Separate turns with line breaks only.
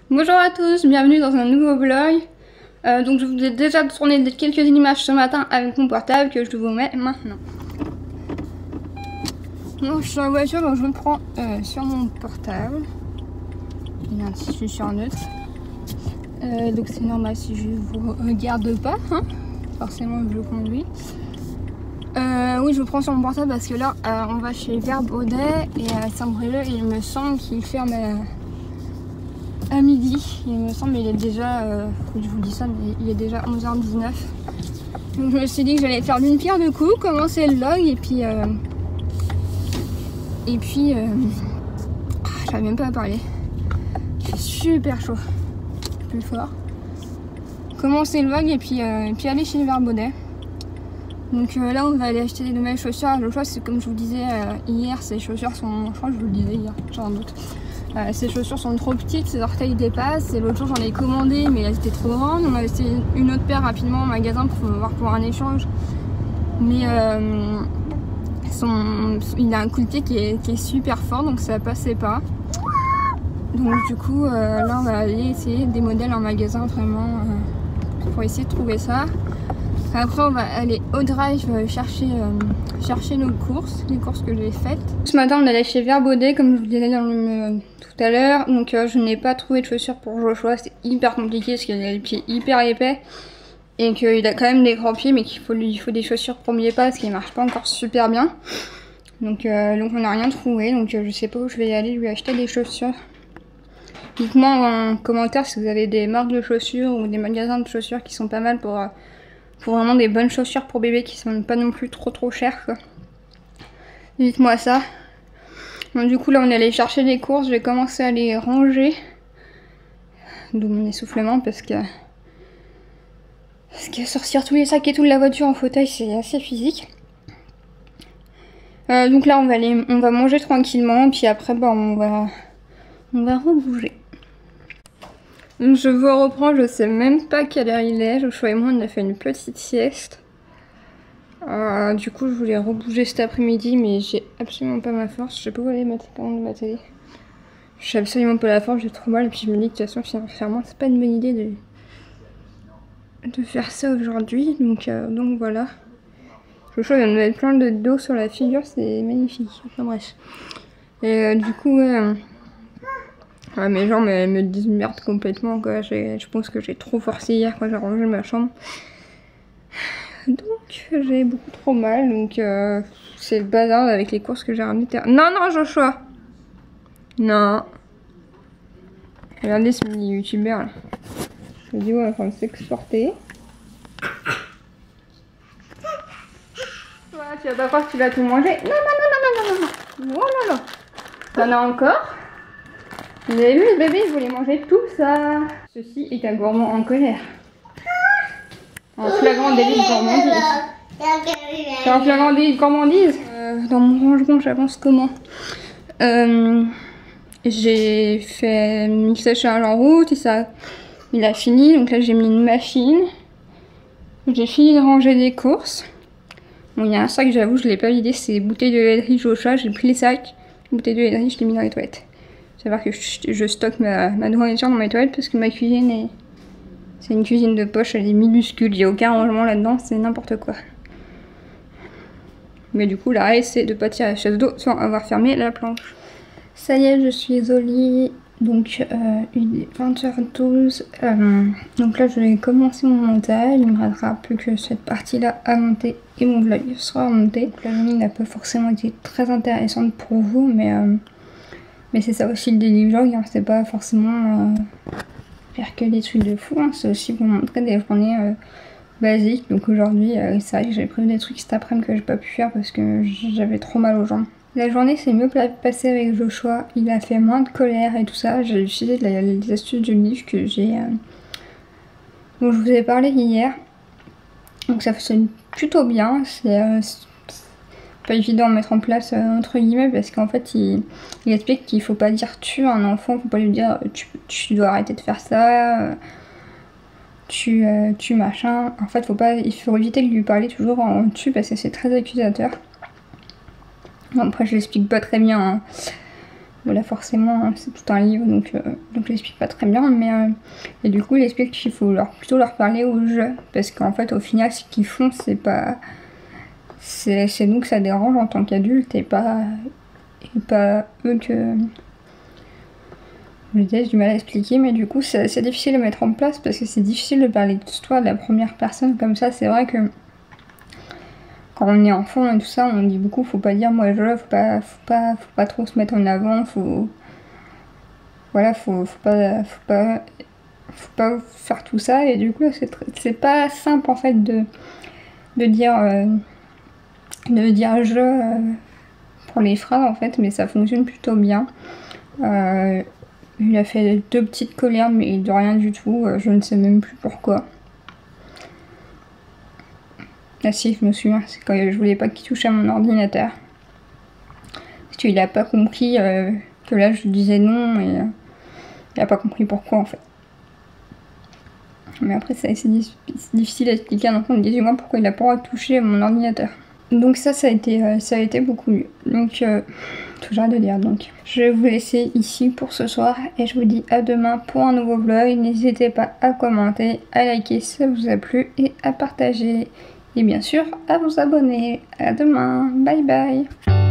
Bonjour à tous, bienvenue dans un nouveau vlog. Donc je vous ai déjà tourné quelques images ce matin avec mon portable que je vous mets maintenant. Donc je suis en voiture donc je me prends sur mon portable. Il y a un tissu sur neutre. Donc c'est normal si je vous regarde pas, hein. Forcément je conduis. Oui, je vous prends sur mon portable parce que là on va chez Vert Baudet et à Saint-Brieuc et il me semble qu'il ferme à midi. Il me semble il est déjà, je vous dis ça, mais il est déjà 11h19. Donc je me suis dit que j'allais faire d'une pierre deux coups, commencer le vlog et puis j'arrive même pas à parler. C'est super chaud, plus fort. Commencer le vlog et puis aller chez Vert Baudet. Donc là on va aller acheter des nouvelles chaussures à Joshua. C'est comme je vous disais hier, ces chaussures sont, je crois que je vous le disais hier, j'ai un doute. Ces chaussures sont trop petites, ses orteils dépassent. Et l'autre jour j'en ai commandé mais elles étaient trop grandes. On a essayé une autre paire rapidement au magasin pour voir pour un échange. Mais il a un coude-pied qui est super fort donc ça passait pas. Donc du coup là on va aller essayer des modèles en magasin vraiment pour essayer de trouver ça. Après on va aller au drive chercher nos courses, les courses que j'ai faites. Ce matin on allait chez Vert Baudet comme je vous disais tout à l'heure. Donc je n'ai pas trouvé de chaussures pour Joshua, c'est hyper compliqué parce qu'il a les pieds hyper épais. Et qu'il a quand même des grands pieds mais qu'il faut des chaussures premier pas parce qu'il marche pas encore super bien. Donc on n'a rien trouvé, donc je sais pas où je vais y aller lui acheter des chaussures. Dites-moi en commentaire si vous avez des marques de chaussures ou des magasins de chaussures qui sont pas mal pour vraiment des bonnes chaussures pour bébé qui sont pas non plus trop chères quoi. Dites-moi ça. Bon, du coup là on est allé chercher des courses, je vais commencer à les ranger. D'où mon essoufflement parce que sortir tous les sacs et tout de la voiture en fauteuil c'est assez physique. Donc là on va manger tranquillement puis après bah, on va rebouger. Donc je vous reprends, je sais même pas quelle heure il est. Joshua et moi on a fait une petite sieste. Du coup je voulais rebouger cet après-midi mais j'ai absolument pas ma force. Je sais pas où aller mettre ma télé. J'ai absolument pas la force, j'ai trop mal et puis je me dis que de toute façon financièrement c'est pas une bonne idée de faire ça aujourd'hui. Donc voilà. Joshua vient de mettre plein d'eau sur la figure, c'est magnifique. Enfin bref. Et du coup ouais, mes jambes elles me disent merde complètement quoi. Je pense que j'ai trop forcé hier quand j'ai rangé ma chambre. Donc j'ai beaucoup trop mal. Donc c'est le bazar avec les courses que j'ai ramenées. Non Joshua. Non. Regardez ce mini youtubeur là. Je me dis ouais, on est en train de s'exporter. Voilà, tu vas pas croire que tu vas tout manger. Non. Oh là là. T'en as encore? Vous avez vu ce bébé, il voulait manger tout ça. Ceci est un gourmand en colère. En flagrant délit de gourmandise. C'est en flagrant délit de gourmandise. Dans mon rangement, j'avance comment? J'ai fait une séchage en route et ça, il a fini. Donc là, j'ai mis une machine. J'ai fini de ranger des courses. Bon, il y a un sac, j'avoue, je l'ai pas vidé. C'est bouteilles de laiterie Joshua. J'ai pris les sacs. Bouteilles de laiterie, je l'ai mis dans les toilettes. Savoir que je stocke ma nourriture dans mes toilettes parce que ma cuisine c'est une cuisine de poche, elle est minuscule, il n'y a aucun rangement là-dedans, c'est n'importe quoi. Mais du coup l'arrêt c'est de pas tirer la chaise d'eau sans avoir fermé la planche. Ça y est, je suis au lit, donc il est 20h12. Donc là je vais commencer mon montage, il me restera plus que cette partie là à monter et mon vlog sera monté. Donc la journée n'a pas forcément été très intéressante pour vous, mais c'est ça aussi le daily vlog, hein. C'est pas forcément faire que des trucs de fou, hein. C'est aussi pour montrer des journées basiques. Donc aujourd'hui, c'est vrai que j'avais prévu des trucs cet après-midi que j'ai pas pu faire parce que j'avais trop mal aux jambes. La journée s'est mieux passée avec Joshua, il a fait moins de colère et tout ça. J'ai utilisé les astuces du livre que j'ai dont je vous ai parlé hier. Donc ça fonctionne plutôt bien, c'est pas évident à mettre en place entre guillemets parce qu'en fait il explique qu'il faut pas dire tu à un enfant, faut pas lui dire tu dois arrêter de faire ça, tu machin. En fait il faut éviter de lui parler toujours en tu parce que c'est très accusateur. Après je l'explique pas très bien hein. Voilà, forcément, hein, c'est tout un livre, donc je l'explique pas très bien, mais et du coup, il explique qu'il faut plutôt leur parler au jeu, parce qu'en fait, au final, ce qu'ils font, c'est pas... C'est nous que ça dérange en tant qu'adultes, et pas eux que... J'ai du mal à expliquer, mais du coup, c'est difficile à mettre en place, parce que c'est difficile de parler d'histoire de la première personne comme ça. C'est vrai que quand on est enfant et tout ça, on dit beaucoup, faut pas dire moi je, faut pas trop se mettre en avant, voilà, faut pas faire tout ça, et du coup c'est pas simple en fait de dire je pour les phrases en fait, mais ça fonctionne plutôt bien. Il a fait 2 petites colères, mais de rien du tout, je ne sais même plus pourquoi. Ah si, je me souviens, c'est quand je voulais pas qu'il touche à mon ordinateur. Parce qu'il a pas compris que là je disais non, et il a pas compris pourquoi en fait. Mais après c'est difficile à expliquer à un enfant de 18 mois pourquoi il a pas le droit de toucher à mon ordinateur. Donc ça a été beaucoup mieux. Donc tout j'arrête de dire donc. Je vais vous laisser ici pour ce soir et je vous dis à demain pour un nouveau vlog. N'hésitez pas à commenter, à liker si ça vous a plu et à partager. Et bien sûr à vous abonner. À demain. Bye bye.